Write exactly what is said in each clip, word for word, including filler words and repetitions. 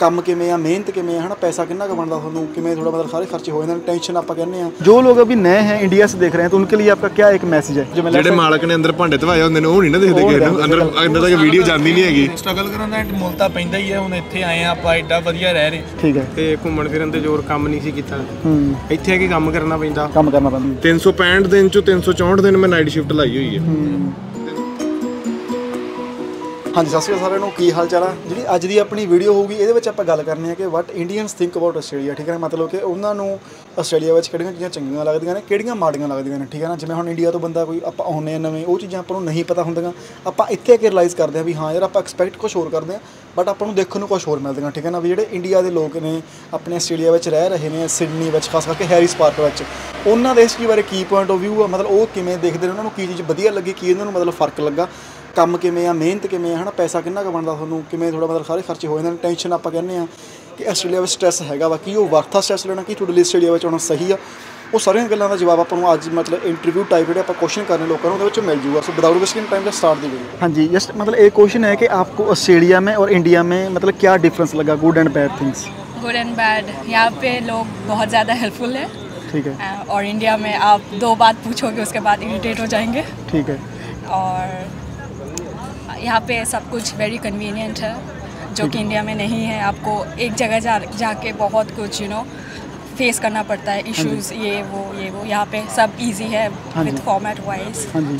ਕੰਮ ਕਿਵੇਂ ਆ, ਮਿਹਨਤ ਕਿਵੇਂ है ना, पैसा कितना का बनता ਤੁਹਾਨੂੰ ਕਿਵੇਂ ਥੋੜਾ मतलब सारे खर्चे हो जाते हैं, टेंशन आप कहने हैं। जो लोग अभी नए हैं इंडिया से देख रहे हैं तो उनके लिए आपका क्या एक मैसेज है? जो ਜਿਹੜੇ ਮਾਲਕ ਨੇ ਅੰਦਰ ਭਾਂਡੇ ਧਵਾਏ ਹੁੰਦੇ ਨੇ ਉਹ ਨਹੀਂ ਨਾ ਦੇਖਦੇ ਕਿਸੇ ਨੂੰ, ਅੰਦਰ ਅੰਦਰ ਤੱਕ ਵੀਡੀਓ ਜਾਂਦੀ ਨਹੀਂ ਹੈਗੀ। ਸਟਰਗਲ ਕਰਨ ਦਾ ਮੁੱਲ ਤਾਂ ਪੈਂਦਾ ਹੀ ਹੈ। ਹੁਣ ਇੱਥੇ ਆਏ ਆ ਆਪਾਂ, ਐਡਾ ਵਧੀਆ ਰਹਿ ਰਹੇ, ਠੀਕ ਹੈ, ਤੇ ਘੁੰਮਣ ਫਿਰਨ ਤੇ ਜ਼ੋਰ ਕੰਮ ਨਹੀਂ ਸੀ ਕੀਤਾ, ਇੱਥੇ ਆ ਕੇ ਕੰਮ ਕਰਨਾ ਪੈਂਦਾ, ਕੰਮ ਕਰਨਾ ਪੈਂਦਾ। ਤਿੰਨ ਸੌ ਪੈਂਹਠ ਦਿਨ ਚੋਂ ਤਿੰਨ ਸੌ ਚੌਂਹਠ ਦਿਨ ਮੈਂ ਨਾਈਟ ਸ਼ਿਫਟ ਲਾਈ ਹੋਈ ਹੈ। हाँ जी, सत श्री अकाल सारिਆਂ ਨੂੰ, ਕੀ ਹਾਲ ਚਾਲ ਆ। ਜਿਹੜੀ ਅੱਜ ਦੀ ਆਪਣੀ ਵੀਡੀਓ ਹੋਊਗੀ ਇਹਦੇ ਵਿੱਚ ਆਪਾਂ ਗੱਲ ਕਰਨੀ ਹੈ ਕਿ what Indians think about Australia, ਠੀਕ ਹੈ ਨਾ। ਮਤਲਬ ਕਿ ਉਹਨਾਂ ਨੂੰ ਆਸਟ੍ਰੇਲੀਆ ਵਿੱਚ ਕਿਹੜੀਆਂ ਚੀਜ਼ਾਂ ਚੰਗੀਆਂ ਲੱਗਦੀਆਂ ਨੇ, ਕਿਹੜੀਆਂ ਮਾੜੀਆਂ ਲੱਗਦੀਆਂ ਨੇ, ਠੀਕ ਹੈ ਨਾ। ਜਿਵੇਂ ਹੁਣ ਇੰਡੀਆ ਤੋਂ ਬੰਦਾ ਕੋਈ ਆਪਾਂ ਆਉਂਦੇ ਹਾਂ ਨਵੇਂ, ਉਹ ਚੀਜ਼ਾਂ ਆਪਾਂ ਨੂੰ ਨਹੀਂ ਪਤਾ ਹੁੰਦੀਆਂ, ਆਪਾਂ ਇੱਥੇ ਆ ਕੇ ਰਿਅਲਾਈਜ਼ ਕਰਦੇ ਹਾਂ ਵੀ ਹਾਂ ਯਾਰ ਆਪਾਂ ਐਕਸਪੈਕਟ ਕੁਛ ਹੋਰ ਕਰਦੇ ਹਾਂ ਬਟ ਆਪਾਂ ਨੂੰ ਦੇਖਣ ਨੂੰ ਕੁਛ ਹੋਰ ਮਿਲਦੀਆਂ, ਠੀਕ ਹੈ ਨਾ। ਵੀ ਜਿਹੜੇ ਇੰਡੀਆ ਦੇ ਲੋਕ ਨੇ ਆਪਣੇ ਆਸਟ੍ਰੇਲੀਆ ਵਿੱਚ ਰਹਿ ਰਹੇ ਨੇ, ਸਿਡਨੀ ਵਿੱਚ ਖਾਸ ਕਰਕੇ ਹੈਰਿਸ ਪਾਰਕ ਵਿੱਚ, ਉਹਨਾਂ ਦੇ ਇਸ ਚੀਜ਼ ਬਾਰੇ ਕੀ ਪੁਆਇੰਟ ਆਫ ਵਿਊ ਆ, ਮਤਲਬ ਉਹ ਕਿਵੇਂ ਦੇਖਦੇ ਨੇ, ਉਹਨਾਂ ਨੂੰ ਕੀ ਚੀਜ਼ ਵਧੀਆ ਲੱਗੀ, ਕੀ ਇਹਨਾਂ ਨੂੰ ਮਤਲਬ ਫਰਕ ਲੱਗਾ, ਕੰਮ ਕਿਵੇਂ ਆ, ਮਿਹਨਤ ਕਿਵੇਂ ਆ, ਹੈ ਨਾ, ਪੈਸਾ ਕਿੰਨਾ ਕੁ ਬਣਦਾ ਤੁਹਾਨੂੰ, ਕਿਵੇਂ ਥੋੜਾ ਮਤਲਬ ਸਾਰੇ ਖਰਚੇ ਹੋ ਜਾਂਦੇ ਨੇ, ਟੈਨਸ਼ਨ ਆਪਾਂ ਕਹਿੰਦੇ ਆ ਕਿ ਆਸਟ੍ਰੇਲੀਆ ਵਿੱਚ ਸਟ੍ਰੈਸ ਹੈਗਾ ਵਾ, ਕੀ ਉਹ ਵਰਥ ਆ ਸਟ੍ਰੈਸ ਲੈਣਾ, ਕੀ ਤੁਹਾਡੇ ਲਈ ਆਸਟ੍ਰੇਲੀਆ ਵਿੱਚ ਆਉਣਾ ਸਹੀ ਆ। ਉਹ ਸਾਰੀਆਂ ਗੱਲਾਂ ਦਾ ਜਵਾਬ ਆਪਾਂ ਨੂੰ ਅੱਜ ਮਤਲਬ ਇੰਟਰਵਿਊ ਟਾਈਪ ਜਿਹੜੇ ਆਪਾਂ ਕੁਐਸਚਨ ਕਰਨੇ ਲੋਕਾਂ ਨੂੰ ਉਹਦੇ ਵਿੱਚ ਮਿਲ ਜੂਗਾ। So without wasting time let's start the video. हाँ जी, जस्ट मतलब एक क्वेश्चन है कि आपको ऑस्ट्रेलिया में और इंडिया में मतलब क्या डिफरेंस लगा, good and bad things? Good and bad, यहाँ पे लोग बहुत ज़्यादा हेल्पफुल है, ठीक है, और इंडिया में आप दो बात पूछोगे उसके बाद इरिटेट हो जाएंगे, ठीक है। और यहाँ पे सब कुछ वेरी कन्वीनियंट है जो कि इंडिया में नहीं है। आपको एक जगह जा जाके बहुत कुछ यू नो फेस करना पड़ता है, इश्यूज ये वो ये वो। यहाँ पे सब इजी है with format wise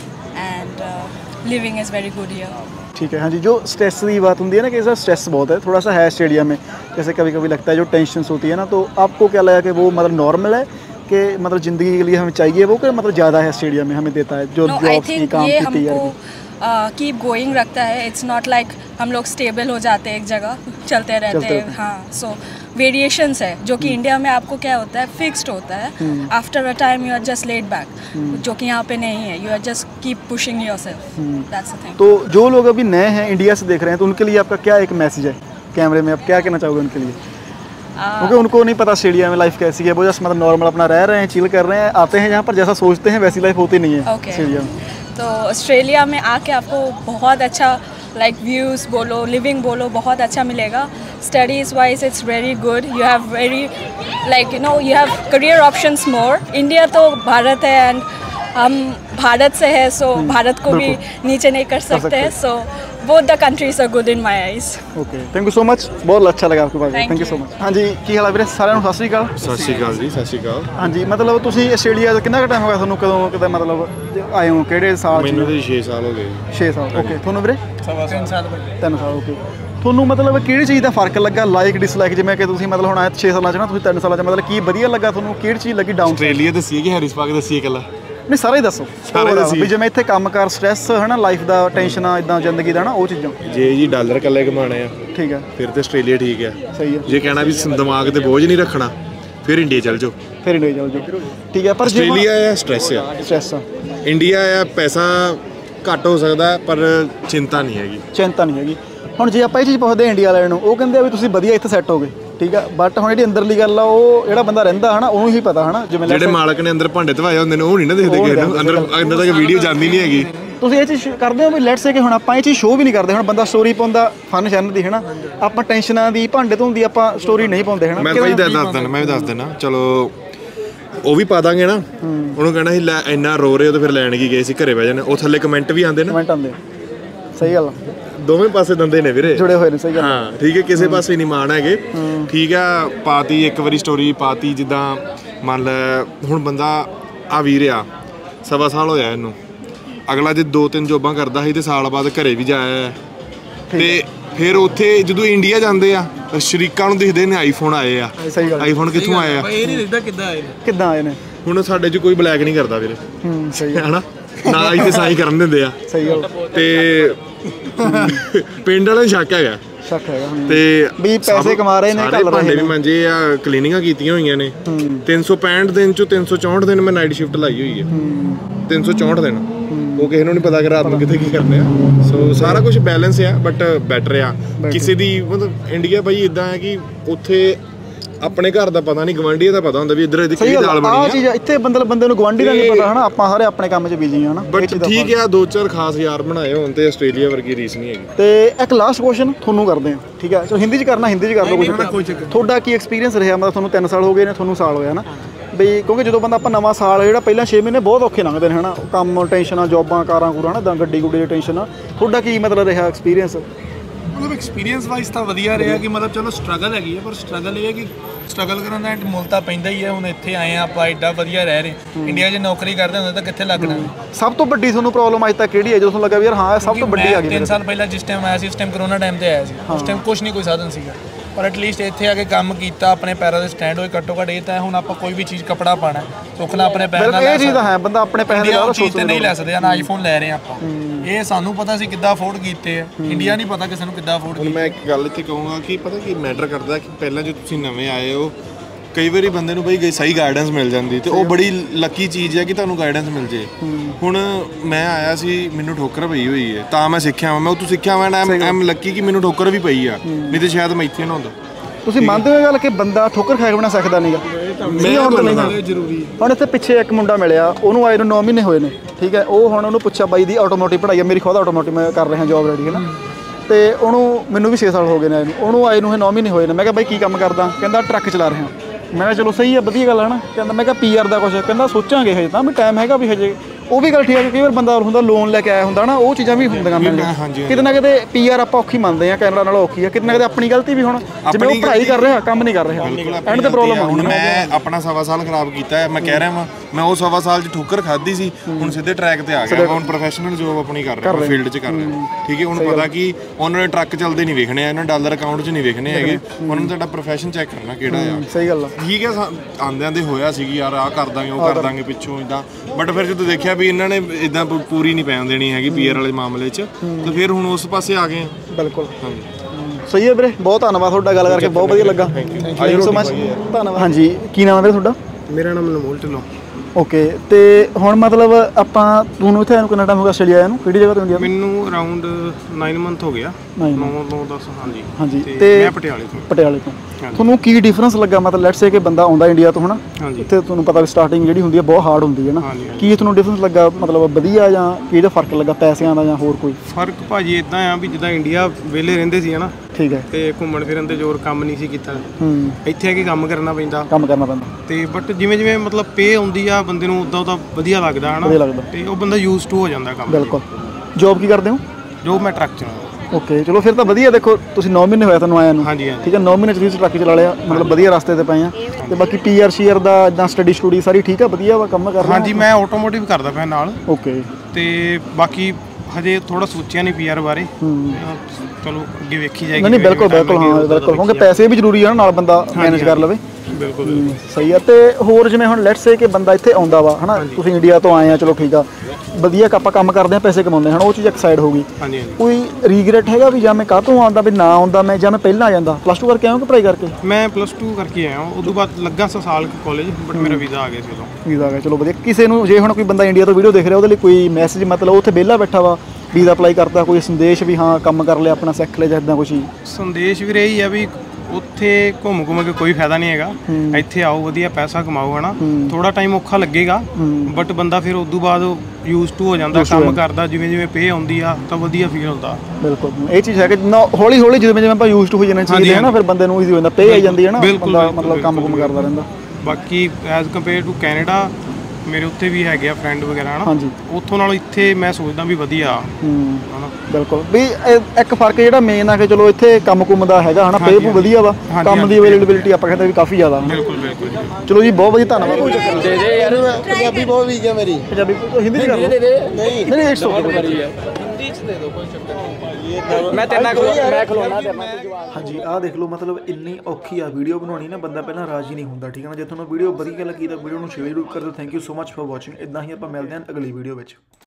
and living is very good here, ठीक है। हाँ जी, जो स्ट्रेस की बात होती है ना कि इसका स्ट्रेस बहुत है, थोड़ा सा है ऑस्ट्रेलिया में, जैसे कभी कभी लगता है जो टेंशन होती है ना, तो आपको क्या लगा कि वो मतलब नॉर्मल है कि मतलब ज़िंदगी के लिए हमें चाहिए वो, कि मतलब ज़्यादा है ऑस्ट्रेलिया में हमें देता है जो जॉब्स की काम की तैयारी कीप गोइंग रखता है। इट्स नॉट लाइक हम लोग स्टेबल हो जाते हैं एक जगह, चलते रहते हैं, हाँ। सो वेरिएशंस है जो कि इंडिया में आपको क्या होता है, फिक्स्ड होता है, after a time you are just let back, जो कि यहाँ पे नहीं है, you are just keep pushing yourself, that's the thing. तो जो लोग अभी नए हैं इंडिया से देख रहे हैं तो उनके लिए आपका क्या एक मैसेज है कैमरे में, आप क्या कहना चाहोगे उनके लिए? क्योंकि उनको नहीं पता ऑस्ट्रेलिया में लाइफ कैसी है, वो जस्ट मतलब नॉर्मल अपना रह रहे हैं, चिल कर रहे हैं, आते हैं यहाँ पर जैसा सोचते हैं वैसी लाइफ होती नहीं है ऑस्ट्रेलिया में। तो ऑस्ट्रेलिया में आके आपको बहुत अच्छा लाइक व्यूज़ बोलो, लिविंग बोलो, बहुत अच्छा मिलेगा। Studies wise it's very good, you have very like you know you have career options more. India तो भारत है एंड हम भारत से है, सो भारत को भी नीचे नहीं कर सकते हैं। सो both the countries are good in my eyes. Okay, thank you so much, बहुत अच्छा लगा आपके बात, thank you so much। हाँ जी, ਕੀ ਹਾਲ ਹੈ ਵੀਰੇ ਸਾਰਿਆਂ ਨੂੰ? ਸਤਿ ਸ਼੍ਰੀ ਅਕਾਲ। ਸਤਿ ਸ਼੍ਰੀ ਅਕਾਲ ਜੀ, ਸਤਿ ਸ਼੍ਰੀ ਅਕਾਲ। ਹਾਂ ਜੀ, ਮਤਲਬ ਤੁਸੀਂ ਆਸਟ੍ਰੇਲੀਆ ਦਾ ਕਿੰਨਾ ਕੁ ਟਾਈਮ ਹੋ ਗਿਆ ਤੁਹਾਨੂੰ, ਕਦੋਂ ਕਿਤੇ ਮਤਲਬ ਆਏ ਹੋ, ਕਿਹੜੇ ਸਾਲ? ਮੈਨੂੰ ਤਾਂ ਛੇ ਸਾਲ ਹੋ ਗਏ। ਛੇ ਸਾਲ, ਓਕੇ। ਤੁਹਾਨੂੰ ਵੀਰੇ? ਤਿੰਨ ਸਾਲ ਪਹਿਲੇ। ਤਿੰਨ ਸਾਲ, ਓਕੇ। ਤੁਹਾਨੂੰ ਮਤਲਬ ਕਿਹੜੀ ਚੀਜ਼ ਦਾ ਫਰਕ ਲੱਗਾ, ਲਾਈਕ ਡਿਸਲਾਈਕ, ਜਿਵੇਂ ਕਿ ਤੁਸੀਂ ਮਤਲਬ ਹੁਣ ਆਏ ਛੇ ਸਾਲਾਂ 'ਚ ਨਾ, ਤੁਸੀਂ ਤਿੰਨ ਸਾਲਾਂ 'ਚ ਮਤਲਬ ਕੀ ਵਧੀਆ ਲੱਗਾ ਤੁਹਾਨੂੰ, ਕਿਹੜੀ ਚੀਜ਼ ਲੱਗੀ ਡਾਊਨ? ਆਸਟ੍ਰੇਲੀਆ ਦੱਸੀਏ ਕਿ ਹੈਰਿਸ ਪਾਰਕ ਦੱਸੀਏ ਇਕੱਲਾ? ਨਹੀਂ, ਸਾਰੇ ਹੀ ਦੱਸੋ ਵੀ ਜਿਵੇਂ ਇੱਥੇ ਕੰਮ ਕਾਰ, ਸਟ੍ਰੈਸ ਹੈ ਨਾ, ਲਾਈਫ ਦਾ ਟੈਨਸ਼ਨਾਂ, ਇਦਾਂ ਜ਼ਿੰਦਗੀ ਦਾ ਨਾ, ਉਹ ਚੀਜ਼ਾਂ। ਜੇ ਜੀ ਡਾਲਰ ਇਕੱਲੇ ਕਮਾਣੇ ਆ, ਠੀਕ ਹੈ, ਫਿਰ ਤੇ ਆਸਟ੍ਰੇਲੀਆ ਠੀਕ ਹੈ, ਸਹੀ ਹੈ। ਜੇ ਕਹਿਣਾ ਵੀ ਦਿਮਾਗ ਤੇ ਬੋਝ ਨਹੀਂ ਰੱਖਣਾ, ਫਿਰ ਇੰਡੀਆ ਚੱਲ ਜਾਓ, ਫਿਰ ਇੰਡੀਆ ਚੱਲ ਜਾਓ, ਠੀਕ ਹੈ। ਪਰ ਆਸਟ੍ਰੇਲੀਆ ਆ ਸਟ੍ਰੈਸ ਆ, ਸਟ੍ਰੈਸ ਆ। ਇੰਡੀਆ ਆ ਪੈਸਾ ਘੱਟ ਹੋ ਸਕਦਾ ਪਰ ਚਿੰਤਾ ਨਹੀਂ ਹੈਗੀ, ਚਿੰਤਾ ਨਹੀਂ ਹੈਗੀ। ਹੁਣ ਜੇ ਆਪਾਂ ਇਹ ਚੀਜ਼ ਪੁੱਛਦੇ ਇੰਡੀਆ ਵਾਲਿਆਂ ਨੂੰ, ਉਹ ਕਹਿੰਦੇ ਆ ਵੀ ਤੁਸੀਂ ਵਧੀਆ ਇੱਥੇ ਸੈੱਟ ਹੋ ਗਏ, ਠੀਕ ਆ, ਬਟ ਹੁਣ ਜਿਹੜੀ ਅੰਦਰਲੀ ਗੱਲ ਆ ਉਹ ਜਿਹੜਾ ਬੰਦਾ ਰਹਿੰਦਾ ਹੈ ਨਾ ਉਹਨੂੰ ਹੀ ਪਤਾ ਹੈ ਨਾ। ਜਿਵੇਂ ਜਿਹੜੇ ਮਾਲਕ ਨੇ ਅੰਦਰ ਭਾਂਡੇ ਧਵਾਏ ਹੁੰਦੇ ਨੇ ਉਹ ਨਹੀਂ ਨਾ ਦੇਖਦੇ ਕਿਸੇ ਨੂੰ, ਅੰਦਰ ਅੰਦਰ ਤੱਕ ਵੀਡੀਓ ਜਾਂਦੀ ਨਹੀਂ ਹੈਗੀ। ਤੁਸੀਂ ਇਹ ਚੀਜ਼ ਕਰਦੇ ਹੋ ਵੀ ਲੈਟਸ ਸੇ ਕਿ ਹੁਣ ਆਪਾਂ ਇਹ ਚੀਜ਼ ਸ਼ੋਅ ਵੀ ਨਹੀਂ ਕਰਦੇ, ਹੁਣ ਬੰਦਾ ਸਟੋਰੀ ਪਾਉਂਦਾ ਫਨ ਸ਼ਨ ਦੀ ਹੈ ਨਾ, ਆਪਾਂ ਟੈਨਸ਼ਨਾਂ ਦੀ, ਭਾਂਡੇ ਧੋਣ ਦੀ ਆਪਾਂ ਸਟੋਰੀ ਨਹੀਂ ਪਾਉਂਦੇ ਹੈ ਨਾ। ਮੈਂ ਭਾਈ ਦੱਸ ਦਿੰਦਾ, ਮੈਂ ਵੀ ਦੱਸ ਦਿੰਦਾ, ਚਲੋ ਉਹ ਵੀ ਪਾ ਦਾਂਗੇ ਨਾ। ਉਹਨੂੰ ਕਹਿਣਾ ਸੀ ਲੈ ਇੰਨਾ ਰੋ ਰਹੇ ਹੋ ਤੇ ਫਿਰ ਲੈਣ ਕੀ ਗਏ ਸੀ, ਘਰੇ ਬਹਿ ਜਾਂਦੇ। ਉਹ ਥੱਲੇ ਕਮੈਂਟ ਵੀ ਆਉਂਦੇ ਨੇ, ਕਮੈਂਟ ਆਉਂਦੇ, ਸਹੀ ਗੱਲ, ਦੋਵੇਂ ਪਾਸੇ ਦੰਦੇ ਨੇ ਵੀਰੇ, ਜੁੜੇ ਹੋਏ ਨੇ, ਸਹੀ ਗੱਲ। ਹਾਂ ਠੀਕ ਹੈ, ਕਿਸੇ ਪਾਸੇ ਨਹੀਂ ਮਾਣ ਹੈਗੇ, ਠੀਕ ਆ। ਪਾਤੀ ਇੱਕ ਵਾਰੀ ਸਟੋਰੀ ਪਾਤੀ, ਜਿੱਦਾਂ ਮੰਨ ਲੈ ਹੁਣ ਬੰਦਾ ਆ ਵੀਰ ਆ, ਸਵਾ ਸਾਲ ਹੋਇਆ ਇਹਨੂੰ, ਅਗਲਾ ਜੇ ਦੋ ਤਿੰਨ ਜੋਬਾਂ ਕਰਦਾ ਸੀ ਤੇ ਸਾਲ ਬਾਅਦ ਘਰੇ ਵੀ ਜਾਇਆ, ਤੇ ਫਿਰ ਉੱਥੇ ਜਦੋਂ ਇੰਡੀਆ ਜਾਂਦੇ ਆ ਸ਼ਰੀਕਾਂ ਨੂੰ ਦਿਖਦੇ ਨੇ ਆਈਫੋਨ ਆਏ ਆ। ਆਈਫੋਨ ਕਿੱਥੋਂ ਆਏ ਆ, ਇਹ ਨਹੀਂ ਦਿਖਦਾ ਕਿੱਦਾਂ ਆਏ ਨੇ, ਕਿੱਦਾਂ ਆਏ ਨੇ। ਹੁਣ ਸਾਡੇ 'ਚ ਕੋਈ ਬਲੈਕ ਨਹੀਂ ਕਰਦਾ ਵੀਰੇ, ਹੂੰ ਸਹੀ ਹੈ ਨਾ, ਨਾ ਇੱਥੇ ਸਾਈ ਕਰਨ ਦਿੰਦੇ ਆ, ਸਹੀ ਗੱਲ। ਤੇ ਪਿੰਡ ਵਾਲਾ ਸ਼ੱਕ ਹੈਗਾ, ਸ਼ੱਕ ਹੈਗਾ ਤੇ ਵੀ ਪੈਸੇ ਕਮਾ ਰਹੇ ਨੇ, ਘੱਲ ਰਹੇ ਨੇ, ਵੀ ਮੰਜੇ ਆ, ਕਲੀਨਿੰਗਾਂ ਕੀਤੀਆਂ ਹੋਈਆਂ ਨੇ। ਤਿੰਨ ਸੌ ਪੈਂਹਠ ਦਿਨ ਚੋਂ ਤਿੰਨ ਸੌ ਚੌਂਹਠ ਦਿਨ ਮੈਂ ਨਾਈਟ ਸ਼ਿਫਟ ਲਾਈ ਹੋਈ ਹੈ, ਤਿੰਨ ਸੌ ਚੌਂਹਠ ਦਿਨ। ਉਹ ਕਿਸੇ ਨੂੰ ਨਹੀਂ ਪਤਾ ਕਿ ਰਾਤ ਨੂੰ ਕਿੱਥੇ ਕੀ ਕਰਨੇ ਆ। ਸੋ ਸਾਰਾ ਕੁਝ ਬੈਲੈਂਸ ਆ, ਬਟ ਬੈਟਰ ਆ ਕਿਸੇ ਦੀ। ਮਤਲਬ ਇੰਡੀਆ ਬਾਈ ਇੱਦਾਂ ਹੈ ਕਿ ਉੱਥੇ ਆਪਣੇ ਘਰ ਦਾ ਪਤਾ ਨਹੀਂ, ਗਵਾਂਢੀ ਦਾ ਪਤਾ ਹੁੰਦਾ ਵੀ ਇੱਧਰ ਇਹਦੀ ਕਿਹੜੀ ਦਾਲ ਬਣੀ ਆ। ਚੀਜ਼ ਇੱਥੇ ਬੰਦੇ ਬੰਦੇ ਨੂੰ ਗਵਾਂਢੀ ਦਾ ਨਹੀਂ ਪਤਾ ਹਨਾ, ਆਪਾਂ ਸਾਰੇ ਆਪਣੇ ਕੰਮ 'ਚ ਬਿਜੀ ਹਾਂ ਹਨਾ। ਬਟ ਠੀਕ ਆ, ਦੋ ਚਾਰ ਖਾਸ ਯਾਰ ਬਣਾਏ ਹੋਣ ਤੇ ਆਸਟ੍ਰੇਲੀਆ ਵਰਗੀ ਰੀਸ ਨਹੀਂ ਹੈਗੀ। ਤੇ ਇੱਕ ਲਾਸਟ ਕੁਐਸਚਨ ਤੁਹਾਨੂੰ ਕਰਦੇ ਆ, ਠੀਕ ਹੈ? ਚਲੋ ਹਿੰਦੀ 'ਚ ਕਰਨਾ, ਹਿੰਦੀ 'ਚ ਕਰ ਲਓ ਕੁਝ। ਤੁਹਾਡਾ ਕੀ ਐਕਸਪੀਰੀਅੰਸ ਰਿਹਾ? ਮਤਲਬ ਤੁਹਾਨੂੰ ਤਿੰਨ ਸਾਲ ਹੋ ਗਏ ਨੇ, ਤੁਹਾਨੂੰ ਸਾਲ ਹੋਇਆ ਨਾ ਬਈ, ਕਿਉਂਕਿ ਜਦੋਂ ਬੰਦਾ ਆਪਾਂ ਨਵਾਂ ਸਾਲ ਜਿਹੜਾ ਪਹਿਲਾਂ ਛੇ ਮਹੀਨੇ ਬਹੁਤ ਔਖੇ ਲੰਘਦੇ ਨੇ ਹਨਾ, ਕੰਮ ਟੈਨਸ਼ਨਾਂ, ਜੋਬਾਂ, ਕਾਰਾਂ ਕੂਰਾਂ ਹਨਾ, ਤਾਂ ਗੱਡੀ ਗੁੱਡੀ ਦੀ ਟੈਨਸ਼ਨ ਆ। ਤੁਹਾਡਾ ਕੀ ਮਤਲਬ ਰਿਹਾ ਐਕਸਪੀਰੀਅੰਸ? ਮਤਲਬ ਐਕਸਪੀਰੀਅੰਸ ਵਾਈਜ਼ ਤਾਂ ਵਧੀਆ ਰਿਹਾ ਕਿ ਮਤਲਬ ਚਲੋ ਸਟਰਗਲ ਹੈਗੀ ਹੈ, ਪਰ ਸਟਰਗਲ ਇਹ ਹੈ ਕਿ ਸਟਰਗਲ ਕਰਨ ਦਾ ਮੁੱਲ ਤਾਂ ਪੈਂਦਾ ਹੀ ਹੈ। ਹੁਣ ਇੱਥੇ ਆਏ ਆ ਆਪਾਂ, ਐਡਾ ਵਧੀਆ ਰਹਿ ਰਹੇ, ਇੰਡੀਆ 'ਚ ਨੌਕਰੀ ਕਰਦੇ ਹੁੰਦੇ ਤਾਂ ਕਿੱਥੇ ਲੱਗਣਾ। ਸਭ ਤੋਂ ਵੱਡੀ ਤੁਹਾਨੂੰ ਪ੍ਰੋਬਲਮ ਅੱਜ ਤੱਕ ਕਿਹੜੀ ਹੈ ਜਦੋਂ ਤੁਹਾਨੂੰ ਲੱਗਾ ਵੀ ਯਾਰ ਹਾਂ ਸਭ ਤੋਂ ਵੱਡੀ ਆ ਗਈ? ਤਿੰਨ ਸਾਲ ਪਹਿਲਾਂ ਜਿਸ ਟਾਈਮ ਆਇਆ ਸੀ, ਇਸ ਟਾਈਮ ਕਰੋਨਾ ਟਾਈਮ ਤੇ ਆਇਆ ਸੀ, ਉਸ ਟਾਈਮ ਕੁਛ ਨਹੀਂ ਕੋਈ ਸਾਧਨ ਸੀਗਾ, ਪਰ ਐਟਲੀਸਟ ਇੱਥੇ ਆ ਕੇ ਕੰਮ ਕੀਤਾ, ਆਪਣੇ ਪੈਰਾਂ 'ਤੇ ਸਟੈਂਡ ਹੋਏ। ਘੱਟੋ ਘੱਟ ਇਹ ਤਾਂ ਹੁਣ ਆਪਾਂ ਕੋਈ ਵੀ ਚੀਜ਼ ਕੱਪੜਾ ਪਾਣਾ ਸੁੱਖ ਨਾਲ ਆਪਣੇ ਪੈਰਾਂ ਨਾਲ ਇਹ ਚੀਜ਼ ਤਾਂ ਹੈ, ਬੰਦਾ ਆਪਣੇ ਪੈਸੇ ਨਾਲ ਚੀਜ਼ ਤੇ ਨਹੀਂ ਲੈ ਸਕਦੇ। ਨਾ ਆਈਫੋਨ ਲੈ ਰਹੇ ਆਪਾਂ, ਇਹ ਸਾਨੂੰ ਪਤਾ ਸੀ ਕਿੱਦਾਂ ਅਫੋਰਡ ਕੀਤੇ ਆ, ਇੰਡੀਆ ਨਹੀਂ ਪਤਾ ਕਿਸੇ ਨੂੰ ਕਿੱਦਾਂ ਅਫੋਰਡ ਹੁਣ ਮੈਂ ਇੱਕ ਗੱਲ ਇੱਥੇ ਕਹੂੰਗਾ ਕਿ ਪਤਾ ਕੀ ਮੈਟਰ ਕਰਦਾ ਕਿ ਪਹਿਲਾਂ ਜੋ ਤੁਸੀਂ ਨਵੇਂ ਆਏ ਹੋ, ਕਈ ਵਾਰੀ ਬੰਦੇ ਨੂੰ ਬਈ ਸਹੀ ਗਾਈਡੈਂਸ ਮਿਲ ਜਾਂਦੀ ਤੇ ਉਹ ਬੜੀ ਲੱਕੀ ਚੀਜ਼ ਹੈ ਕਿ ਤੁਹਾਨੂੰ ਗਾਈਡੈਂਸ ਮਿਲ ਜੇ। ਹੁਣ ਮੈਂ ਆਇਆ ਸੀ, ਮੈਨੂੰ ਠੋਕਰ ਪਈ ਹੋਈ ਹੈ ਤਾਂ ਮੈਂ ਸਿੱਖਿਆ ਵਾਂ, ਮੈਂ ਉਹ ਤੋਂ ਸਿੱਖਿਆ ਵਾਂ, ਐਮ ਐਮ ਲੱਕੀ ਕਿ ਮੈਨੂੰ ਠੋਕਰ ਵੀ ਪਈ ਆ, ਨਹੀਂ ਤੇ ਸ਼ਾਇਦ ਮੈਂ ਇੱਥੇ ਨਾ ਹੁੰਦਾ। ਤੁਸੀਂ ਮੰਨਦੇ ਹੋ ਇਹ ਗੱਲ ਕਿ ਬੰਦਾ ਠੋਕਰ ਖਾ ਕੇ ਬਣਾ ਸਕਦਾ ਨਹੀਂਗਾ? ਮੈਂ ਮੰਨਦਾ ਜ਼ਰੂਰੀ। ਹੁਣ ਇੱਥੇ ਪਿੱਛੇ ਇੱਕ ਮੁੰਡਾ ਮਿਲਿਆ, ਉਹਨੂੰ ਆਏ ਨੂੰ ਨੌ ਮਹੀਨੇ ਹੋਏ ਨੇ, ਠੀਕ ਹੈ? ਉਹ ਹੁਣ ਉਹਨੂੰ ਪੁੱਛਿਆ ਬਾਈ ਦੀ ਆਟੋਮੋਟਿਵ ਪੜ੍ਹਾਈ ਹੈ, ਮੇਰੀ ਖੁਦ ਆਟੋਮੋਟਿਵ ਮੈਂ ਕਰ ਰਿਹਾ ਜੋਬ ਰੈਡੀ ਹੈ ਨਾ, ਤੇ ਉਹਨੂੰ ਮੈਨੂੰ ਵੀ ਛੇ ਸਾਲ ਹੋ ਗਏ ਨੇ ਆਏ ਨੂੰ, ਉਹਨੂੰ ਆਏ ਨੂੰ ਇਹ ਨੌ ਮਹੀਨੇ ਹੋਏ ਨੇ। ਮੈਂ ਕਿਹਾ ਬਾਈ ਕੀ ਕੰਮ ਕਰਦਾ? ਕਹਿੰਦਾ ਟਰੱਕ ਚਲਾ ਰਿਹਾ। ਮੈਂ ਕਿਹਾ ਚਲੋ ਸਹੀ ਹੈ, ਵਧੀਆ ਗੱਲ ਹੈ ਨਾ। ਕਹਿੰਦਾ ਮੈਂ ਕਿਹਾ ਪੀ ਆਰ ਦਾ ਕੁਛ, ਕਹਿੰਦਾ ਸੋਚਾਂਗੇ ਹਜੇ ਤਾਂ ਵੀ ਟਾਈਮ ਹੈਗਾ ਵੀ ਹਜੇ। ਉਹ ਵੀ ਗੱਲ ਠੀਕ ਹੈ ਕਿ ਕਈ ਵਾਰ ਬੰਦਾ ਹੁੰਦਾ ਲੋਨ ਲੈ ਕੇ ਆਇਆ ਹੁੰਦਾ ਨਾ, ਉਹ ਚੀਜ਼ਾਂ ਵੀ ਹੁੰਦੀਆਂ ਮੈਨੂੰ ਕਿਤੇ ਨਾ ਕਿਤੇ। ਪੀ ਆਰ ਆਪਾਂ ਔਖੀ ਮੰਨਦੇ ਆ, ਕੈਨੇਡਾ ਨਾਲੋਂ ਔਖੀ ਆ ਕਿਤੇ ਨਾ ਕਿਤੇ। ਆਪਣੀ ਗਲਤੀ ਵੀ ਹੁਣ ਜਿਵੇਂ ਉਹ ਪੜ੍ਹਾਈ ਕਰ ਰਿਹਾ, ਕੰਮ ਨਹੀਂ ਕਰ ਰਿਹਾ, ਐਂਡ ਤੇ ਪ੍ਰੋਬਲਮ ਹੁਣ ਮੈਂ ਆਪਣਾ ਸਵਾ ਸਾਲ ਖਰਾਬ ਕੀਤਾ ਹੈ। ਮੈਂ ਕਹਿ ਰਿਹਾ ਵਾਂ, ਮੈਂ ਉਹ ਸਵਾ ਸਾਲ 'ਚ ਠੋਕਰ ਖਾਧੀ ਸੀ, ਹੁਣ ਸਿੱਧੇ ਟਰੈਕ ਤੇ ਆ ਗਿਆ। ਹੁਣ ਪ੍ਰੋਫੈਸ਼ਨਲ ਜੋਬ ਆਪਣੀ ਕਰ ਰਿਹਾ, ਫੀਲਡ 'ਚ ਕਰ ਰਿਹਾ, ਠੀਕ ਹੈ? ਹੁਣ ਪਤਾ ਕਿ ਉਹਨਾਂ ਨੇ ਟਰੱਕ ਚੱਲਦੇ ਨਹੀਂ ਵੇਖਣੇ, ਇਹਨਾਂ ਡਾਲਰ ਅਕਾਊਂਟ 'ਚ ਨਹੀਂ ਵੇਖਣੇ ਹੈਗੇ, ਉਹਨਾਂ ਨੂੰ ਤੁਹਾਡਾ ਪ੍ਰੋਫੈਸ਼ਨ ਚੈੱਕ ਕਰਨਾ ਕਿਹੜਾ ਆ। ਸਹੀ ਗੱਲ ਆ, ਠੀਕ ਹੈ? ਆਂਦਿਆਂ ਦੇ ਹੋਇਆ ਸੀ ਕਿ ਯਾਰ ਆਹ ਕਰ ਦਾਂਗੇ, ਉਹ ਕਰ ਦਾਂਗੇ ਪਿੱਛੋਂ ਇਦਾਂ, ਬਟ ਫਿਰ ਜਦੋਂ ਦੇਖਿਆ ਵੀ ਇਹਨਾਂ ਨੇ ਇਦਾਂ ਪੂਰੀ ਨਹੀਂ ਪੈਣ ਦੇਣੀ ਹੈਗੀ ਪੀ ਆਰ ਵਾਲੇ ਮਾਮਲੇ 'ਚ, ਤੇ ਫਿਰ ਹੁਣ ਉਸ ਪਾਸੇ ਆ ਗਏ। ਬਿਲਕੁਲ ਸਹੀ ਹੈ ਵੀਰੇ, ਬਹੁਤ ਧੰਨਵਾਦ ਤੁਹਾਡਾ, ਗੱਲ ਕਰਕੇ ਬਹੁਤ ਵਧੀਆ ਲੱਗਾ। ਥੈਂਕ ਯੂ ਸੋ ਮਚ, ਧੰਨਵਾਦ। ਹਾਂਜੀ, ਕੀ ਨਾਮ ਹੈ ਵੀਰੇ ਤੁਹਾਡਾ? ਮੇਰਾ ਨਾਮ ਅਨਮੋਲ ਢਿੱਲੋਂ। ਓਕੇ, ਤੇ ਹੁਣ ਮਤਲਬ ਆਪਾਂ ਤੁਹਾਨੂੰ ਇੱਥੇ ਆਉਣ ਕਿੰਨਾ ਟਾਈਮ ਹੋ ਗਿਆ ਆਸਟ੍ਰੇਲੀਆ ਆਇਆ ਨੂੰ? ਕਿਹੜੀ ਜਗ੍ਹਾ ਤੋਂ ਇੰਡੀਆ? ਮੈਨੂੰ ਅਰਾਊਂਡ ਨੌ ਮੰਥ ਹੋ ਗਿਆ। ਨੌ ਨੌ ਦਸ। ਹਾਂਜੀ ਹਾਂਜੀ। ਤੇ ਮੈਂ ਪਟਿਆਲੇ ਤੋਂ। ਪਟਿਆਲੇ ਤੋਂ। ਤੁਹਾਨੂੰ ਕੀ ਡਿਫਰੈਂਸ ਲੱਗਾ? ਮਤਲਬ ਲੈਟਸ ਸੇ ਕਿ ਬੰਦਾ ਆਉਂਦਾ ਇੰਡੀਆ ਤੋਂ ਹਨਾ, ਇੱਥੇ ਤੁਹਾਨੂੰ ਪਤਾ ਸਟਾਰਟਿੰਗ ਜਿਹੜੀ ਹੁੰਦੀ ਹੈ ਬਹੁਤ ਹਾਰਡ ਹੁੰਦੀ ਹੈ ਨਾ, ਕੀ ਤੁਹਾਨੂੰ ਡਿਫਰੈਂਸ ਲੱਗਾ? ਮਤਲਬ ਵਧੀਆ ਜਾਂ ਕੀ ਇਹਦਾ ਫਰਕ ਲੱਗਾ, ਪੈਸਿਆਂ ਦਾ ਜਾਂ ਹੋਰ ਕੋਈ ਫਰਕ? ਭਾਜੀ ਇਦਾਂ ਆ ਵੀ ਜਿੱਦਾਂ ਇੰਡੀਆ ਵਿਹਲੇ ਰਹਿੰਦੇ ਸੀ ਹਨਾ, ਠੀਕ ਹੈ, ਤੇ ਘੁੰਮਣ ਫਿਰਨ ਤੇ ਜ਼ੋਰ ਕੰਮ ਨਹੀਂ ਸੀ ਕੀਤਾ। ਇੱਥੇ ਆ ਕੇ ਕੰਮ ਕਰਨਾ ਪੈਂਦਾ, ਕੰਮ ਕਰਨਾ ਪੈਂਦਾ ਤੇ ਬਟ ਜਿਵੇਂ ਜਿਵੇਂ ਮਤਲਬ ਪੇ ਆਉਂਦੀ ਆ ਬੰਦੇ ਨੂੰ ਉਦਾਂ ਉਦਾਂ ਵਧੀਆ ਲੱਗਦਾ ਹਨਾ, ਤੇ ਉਹ ਬੰਦਾ ਯੂਜ਼ ਟੂ ਹੋ ਜਾਂਦਾ ਕੰਮ। ਬਿਲਕੁਲ। ਜੋਬ ਕੀ ਕਰਦੇ ਹੋ? ਜੋਬ ਮੈਂ ਟਰੱਕ ਚਲਾਉਂਦਾ। ਓਕੇ, ਚਲੋ ਫਿਰ ਤਾਂ ਵਧੀਆ। ਦੇਖੋ ਤੁਸੀਂ ਨੌ ਮਹੀਨੇ ਹੋਇਆ ਤੁਹਾਨੂੰ ਆਇਆ ਨੂੰ, ਠੀਕ ਹੈ? ਨੌ ਮਹੀਨੇ 'ਚ ਤੁਸੀਂ ਟਰੱਕ ਚਲਾ ਲਿਆ, ਮਤਲਬ ਵਧੀਆ ਰਸਤੇ ਤੇ ਪਏ ਆ। ਤੇ ਬਾਕੀ ਪੀ ਆਰ ਸ਼ੀਅਰ ਦਾ ਇਦਾਂ ਸਟੱਡੀ ਸਟੂਡੀ ਸਾਰੀ ਠੀਕ ਆ, ਵਧੀਆ ਵਾ, ਕੰਮ ਕਰ ਰਿਹਾ? ਹਾਂਜੀ, ਮੈਂ ਆਟੋਮੋਟਿਵ ਕਰਦਾ ਪਿਆ ਨਾਲ। ਓਕੇ, ਤੇ ਬਾਕੀ ਹਜੇ ਥੋੜਾ ਸੋਚਿਆ ਨਹੀਂ ਪੀ ਆਰ ਬਾਰੇ, ਚਲੋ ਅੱਗੇ ਵੇਖੀ ਜਾਏਗੀ। ਨਹੀਂ ਬਿਲਕੁਲ ਬਿਲਕੁਲ, ਹਾਂ ਬਿਲਕੁਲ, ਕਿਉਂਕਿ ਪੈਸੇ ਵੀ ਜ਼ਰੂਰੀ ਆ ਨਾਲ ਬੰਦਾ ਮੈਨੇਜ ਕਰ ਲਵੇ। ਬਿਲਕੁਲ ਸਹੀ ਆ। ਤੇ ਹੋਰ ਜਿਵੇਂ ਹੁਣ ਲੈਟਸ ਸੇ ਕਿ ਬੰਦਾ ਇੱਥੇ ਆਉਂਦਾ ਵਾ ਹਨਾ, ਤੁਸੀਂ ਇੰਡੀਆ ਤੋਂ ਆਏ ਆ, ਚਲੋ ਠੀਕ ਆ, ਵਧੀਆ ਆਪਾਂ ਕੰਮ ਕਰਦੇ ਆ, ਪੈਸੇ ਕਮਾਉਂਦੇ ਹਨ, ਉਹ ਚੀਜ਼ ਇੱਕ ਸਾਈਡ ਹੋ ਗਈ। ਕੋਈ ਰੀਗਰੈਟ ਹੈਗਾ ਵੀ ਜਾਂ ਮੈਂ ਕਾਹਤੋਂ ਆਉਂਦਾ ਵੀ ਨਾ ਆਉਂਦਾ ਮੈਂ, ਜਾਂ ਮੈਂ ਪਹਿਲਾਂ ਆ ਜਾਂਦਾ? ਪਲੱਸ ਟੂ ਕਰਕੇ ਆਇਆ ਕਿ ਪੜ੍ਹਾਈ ਕਰਕੇ? ਮੈਂ ਪਲੱਸ ਟੂ ਕਰਕੇ ਆਇਆ, ਉਸ ਤੋਂ ਬਾਅਦ ਲੱਗਾ ਸੀ ਸਾਲ ਕਾਲਜ, ਬਟ ਮੇਰਾ ਵੀਜ਼ਾ ਆ ਗਿਆ ਸੀ ਉਦੋਂ। ਵੀਜ਼ਾ ਆ ਗਿਆ, ਚਲੋ ਵਧੀਆ। ਕਿਸੇ ਨੂੰ ਜੇ ਹੁਣ ਕੋਈ ਬੰਦਾ ਇੰਡੀਆ ਤੋਂ ਵੀਡੀਓ ਦੇਖ ਰਿਹਾ, ਉਹਦੇ ਲਈ ਕੋਈ ਮੈਸੇਜ? ਮਤਲਬ ਉੱਥੇ ਵਿਹਲਾ ਬੈਠਾ ਵਾ, ਵੀਜ਼ਾ ਅਪਲਾਈ ਕਰਦਾ, ਕੋਈ ਸੰਦੇਸ਼ ਵੀ ਹਾਂ ਕੰਮ ਕਰ ਲਿਆ ਆਪਣਾ, ਸਿੱਖ ਲਿਆ ਜਾਂ ਇੱਦਾਂ ਕੁਛ? ਸੰਦੇਸ਼ ਵੀ ਰਹੀ ਆ ਵੀ ਉੱਥੇ ਘੁੰਮ ਘੁੰਮ ਕੇ ਕੋਈ ਫਾਇਦਾ ਨਹੀਂ ਹੈਗਾ, ਇੱਥੇ ਆਓ, ਵਧੀਆ ਪੈਸਾ ਕਮਾਓ ਹਨਾ। ਥੋੜਾ ਟਾਈਮ ਔਖਾ ਲੱਗੇਗਾ, ਬਟ ਬੰਦਾ ਫਿਰ ਉਸ ਤੋਂ ਬਾਅਦ ਯੂਜ਼ ਟੂ ਹੋ ਜਾਂਦਾ, ਕੰਮ ਕਰਦਾ, ਜਿਵੇਂ ਜਿਵੇਂ ਪੇ ਆਉਂਦੀ ਆ ਤਾਂ ਵਧੀਆ ਫੀਲ ਹੁੰਦਾ। ਬਿਲਕੁਲ, ਇਹ ਚੀਜ਼ ਹੈ ਕਿ ਹੌਲੀ ਹੌਲੀ ਜਿਵੇਂ ਜਿਵੇਂ ਆਪਾਂ ਯੂਜ਼ ਟੂ ਹੋ ਜਾਣਾ ਚਾਹੀਦਾ ਹੈ ਨਾ, ਫਿਰ ਬੰਦੇ ਨੂੰ ਈਜ਼ੀ ਹੋ ਜਾਂਦਾ, ਪੇ ਆਈ ਜਾਂਦੀ ਹੈ ਨਾ, ਬੰਦਾ ਮਤਲਬ ਕੰਮ ਕੁਮ ਕਰਦਾ ਰਹਿੰਦਾ। ਬਾਕੀ ਐਜ਼ ਕੰਪੇਅਰ ਟੂ ਕੈਨੇਡਾ ਮੇਰੇ ਉੱਥੇ ਵੀ ਹੈਗੇ ਆ ਫਰੈਂਡ ਵਗੈਰਾ ਹਨਾ, ਉੱਥੋਂ ਨਾਲੋਂ ਇੱਥੇ ਮੈਂ ਸੋਚਦਾ ਵੀ ਵਧੀਆ ਹਨਾ। ਬਿਲਕੁਲ, ਵੀ ਇੱਕ ਫਰਕ ਜਿਹੜਾ ਮੇਨ ਆ ਕਿ ਚਲੋ ਇੱਥੇ ਕੰਮ ਕੁੰਮ ਦਾ ਹੈਗਾ ਹਨਾ, ਪੇ ਵਧੀਆ ਵਾ, ਕੰਮ ਦੀ ਅਵੇਲੇਬਿਲਿਟੀ ਆਪਾਂ ਕਹਿੰਦੇ ਵੀ ਕਾਫੀ ਜ਼ਿਆਦਾ। ਬਿਲਕੁਲ ਬਿਲਕੁਲ। ਚਲੋ ਜੀ, ਬਹੁਤ ਵਧੀਆ, ਧੰਨਵਾਦ। ਦੇ ਦੇ ਯਾਰ, ਪੰਜਾਬੀ ਬਹੁਤ ਵੀਕ ਹੈ ਮੇਰੀ। ਪੰਜਾਬੀ ਹਿੰਦੀ ਚ ਕਰ ਲਓ। ਦੇ ਦੇ ਨਹੀਂ ਨਹੀਂ ਇਟਸ ਓਕੇ, ਹਿੰਦੀ ਚ ਦੇ ਦਿਓ, ਕੋਈ ਚੱਕਰ ਨਹੀਂ। ਮੈਂ ਤੇਰੇ ਨਾਲ ਮੈਂ ਖਲੋਣਾ ਤੇ ਆਪਾਂ ਜਵਾਬ। ਹਾਂਜੀ, ਆਹ ਦੇਖ ਲਓ, ਮਤਲਬ ਇੰਨੀ ਔਖੀ ਆ ਵੀਡੀਓ ਬਣਾਉਣੀ ਨਾ, ਬੰਦਾ ਪਹਿਲਾਂ ਰਾਜੀ ਨਹੀਂ ਹੁੰਦਾ, ਠੀਕ ਹੈ ਨਾ? ਜੇ ਤੁਹਾਨੂੰ ਵੀਡੀਓ ਵਧੀਆ ਲੱਗੀ ਤਾਂ ਵੀਡੀਓ ਨੂੰ ਸ਼ੇਅਰ ਜ਼ਰੂਰ ਕਰ ਦਿਓ। Thank you so much for watching. ਇਦਾਂ ਹੀ ਆਪਾਂ ਮਿਲਦੇ ਹਾਂ ਅਗਲੀ ਵੀਡੀਓ ਵਿੱਚ।